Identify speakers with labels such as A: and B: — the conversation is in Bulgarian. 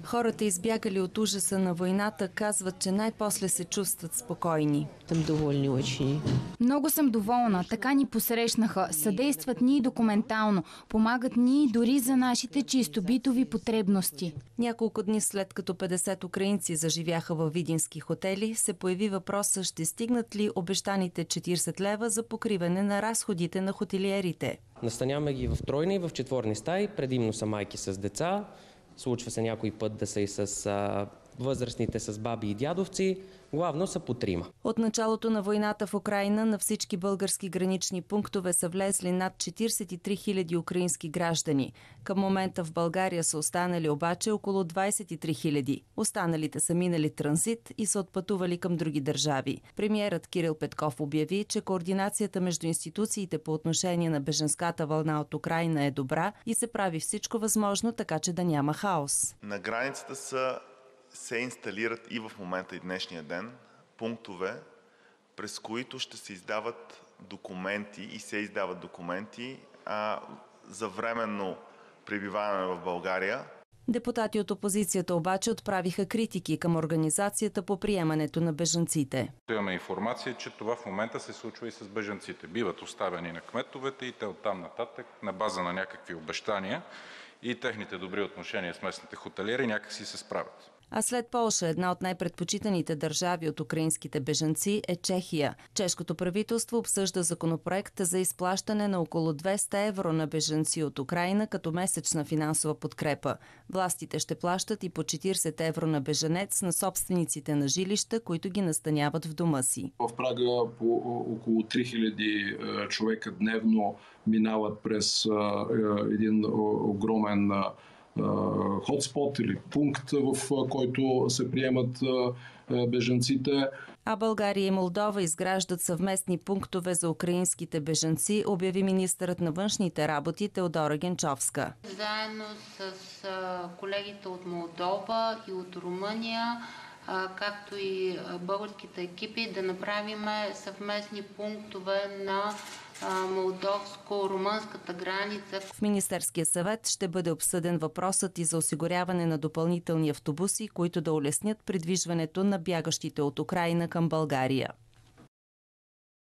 A: Хората, избягали от ужаса на войната, казват, че най-после се чувстват спокойни.
B: Съм доволни очень.
C: Много съм доволна. Така ни посрещнаха. Съдействат ни документално. Помагат ни дори за нашите чисто битови потребности.
A: Няколко дни след като 50 украинци заживяха във видински хотели, се появи въпроса: ще стигнат ли обещаните 40 лева за покриване на разходите на хотелиерите.
D: Настаняваме ги в тройни и в четворни стаи. Предимно са майки с деца. Случва се някой път да са и с възрастните, с баби и дядовци. Главно са по трима.
A: От началото на войната в Украйна на всички български гранични пунктове са влезли над 43 000 украински граждани. Към момента в България са останали обаче около 23 000. Останалите са минали транзит и са отпътували към други държави. Премиерът Кирил Петков обяви, че координацията между институциите по отношение на бежанската вълна от Украйна е добра и се прави всичко възможно, така че да няма хаос.
E: На границата се инсталират и в момента и днешния ден пунктове, през които ще се издават документи и се издават документи за временно пребиваване в България.
A: Депутати от опозицията обаче отправиха критики към организацията по приемането на бежанците.
F: Имаме информация, че това в момента се случва и с бежанците. Биват оставени на кметовете и те оттам нататък на база на някакви обещания и техните добри отношения с местните хотелиери някакси се справят.
A: А след Полша, една от най-предпочитаните държави от украинските бежанци е Чехия. Чешкото правителство обсъжда законопроект за изплащане на около 200 евро на бежанци от Украйна като месечна финансова подкрепа. Властите ще плащат и по 40 евро на бежанец на собствениците на жилища, които ги настаняват в дома си.
G: В Прага по около 3000 човека дневно минават през един огромен хотспот или пункт, в който се приемат бежанците.
A: А България и Молдова изграждат съвместни пунктове за украинските бежанци, обяви министърът на външните работи Теодора Генчовска.
H: Заедно с колегите от Молдова и от Румъния, както и българските екипи, да направим съвместни пунктове на молдовско-румънската граница.
A: В Министерския съвет ще бъде обсъден въпросът и за осигуряване на допълнителни автобуси, които да улеснят придвижването на бягащите от Украйна към България.